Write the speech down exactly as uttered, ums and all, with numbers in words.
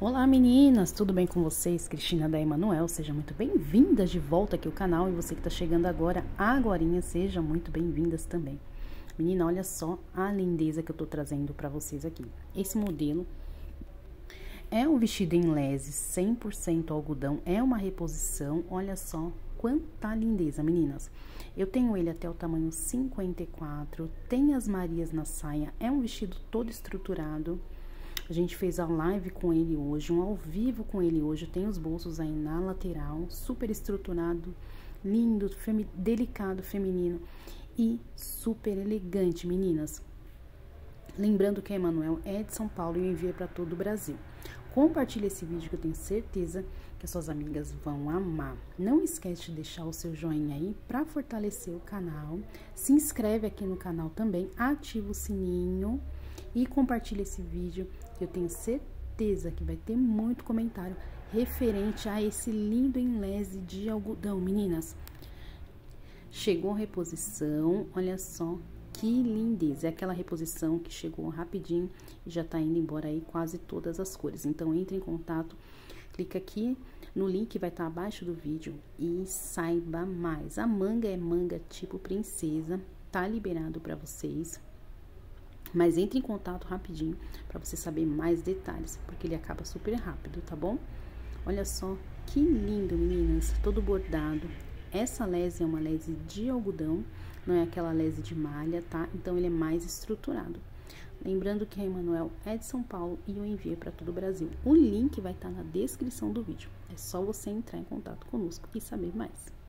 Olá meninas, tudo bem com vocês? Cristina da Emanuel, seja muito bem-vindas de volta aqui ao canal. E você que está chegando agora, agorinha, seja muito bem-vindas também. Menina, olha só a lindeza que eu tô trazendo para vocês aqui. Esse modelo é um vestido em lese, cem por cento algodão, é uma reposição. Olha só quanta lindeza, meninas. Eu tenho ele até o tamanho cinquenta e quatro, tem as Marias na saia, é um vestido todo estruturado. A gente fez a live com ele hoje, um ao vivo com ele hoje. Tem os bolsos aí na lateral, super estruturado, lindo, femi delicado, feminino e super elegante, meninas. Lembrando que a Emanuel é de São Paulo e eu enviei para todo o Brasil. Compartilhe esse vídeo que eu tenho certeza que as suas amigas vão amar. Não esquece de deixar o seu joinha aí para fortalecer o canal. Se inscreve aqui no canal também, ativa o sininho e compartilha esse vídeo, que eu tenho certeza que vai ter muito comentário referente a esse lindo enlese de algodão, meninas. Chegou a reposição, olha só que lindeza. É aquela reposição que chegou rapidinho e já tá indo embora aí quase todas as cores. Então, entre em contato, clica aqui no link que vai estar abaixo do vídeo e saiba mais. A manga é manga tipo princesa, tá liberado para vocês. Mas entre em contato rapidinho para você saber mais detalhes, porque ele acaba super rápido, tá bom? Olha só que lindo, meninas, todo bordado. Essa lese é uma lese de algodão, não é aquela lese de malha, tá? Então, ele é mais estruturado. Lembrando que a Emanuel é de São Paulo e eu enviei para todo o Brasil. O link vai estar na descrição do vídeo. É só você entrar em contato conosco e saber mais.